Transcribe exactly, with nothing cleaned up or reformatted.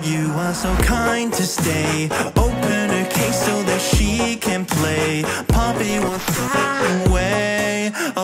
You are so kind to stay. Open her case so that she can play. Poppy will fly away.